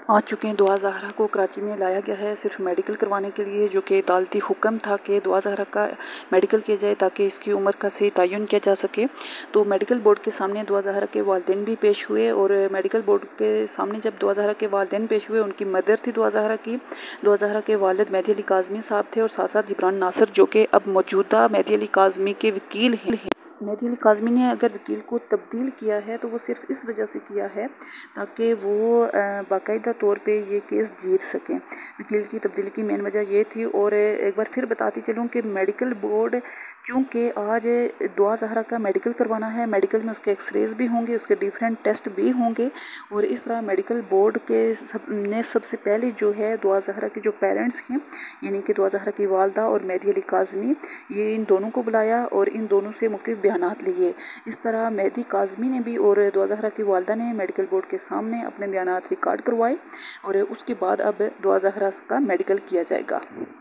आ चुके हैं। दुआ ज़हरा को कराची में लाया गया है सिर्फ मेडिकल करवाने के लिए, जो कि अदालती हुक्म था कि दुआ ज़हरा का मेडिकल किया जाए ताकि इसकी उम्र का सही तयन किया जा सके। तो मेडिकल बोर्ड के सामने दुआ ज़हरा के वालिदैन भी पेश हुए, और मेडिकल बोर्ड के सामने जब दुआ ज़हरा के वालिदैन पेश हुए, उनकी मदर थी दुआ ज़हरा की। दुआ ज़हरा के वालिद मेहदी अली काज़मी साहब थे, और साथ साथ जिब्रान नासिर, जो कि अब मौजूदा मेहदी अली काज़मी के वकील हैं। मेहदी अली काज़मी ने अगर वकील को तब्दील किया है तो वो सिर्फ इस वजह से किया है ताकि वो बाकायदा तौर पे ये केस जीत सकें। वकील की तब्दीली की मेन वजह ये थी। और एक बार फिर बताती चलूँ कि मेडिकल बोर्ड, चूँकि आज दुआ ज़हरा का मेडिकल करवाना है, मेडिकल में उसके एक्सरेज भी होंगे, उसके डिफरेंट टेस्ट भी होंगे, और इस तरह मेडिकल बोर्ड के ने सबसे पहले जो है दुआ ज़हरा के जो पेरेंट्स हैं, यानी कि दुआ ज़हरा की वालदा और मेहदी अली काज़मी, ये इन दोनों को बुलाया और इन दोनों से मुख्तलिफ बयानात लिए। इस तरह मेहदी काज़मी ने भी और दुआ ज़हरा की वालदा ने मेडिकल बोर्ड के सामने अपने बयानात रिकॉर्ड करवाए, और उसके बाद अब दुआ ज़हरा का मेडिकल किया जाएगा।